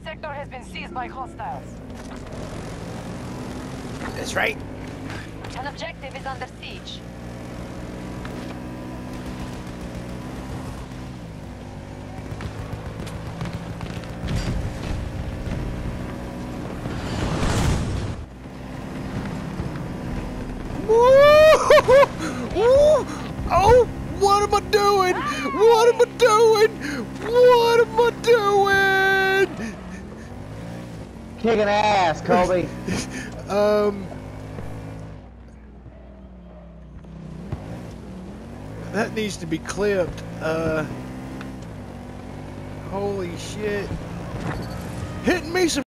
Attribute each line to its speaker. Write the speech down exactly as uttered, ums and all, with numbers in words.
Speaker 1: sector has been seized by hostiles.
Speaker 2: That's right.
Speaker 1: An objective is under siege.
Speaker 2: Oh, what am I doing? What am I doing? What am I doing?
Speaker 3: Kicking ass, Colby.
Speaker 2: um, that needs to be clipped. Uh, holy shit! Hitting me some.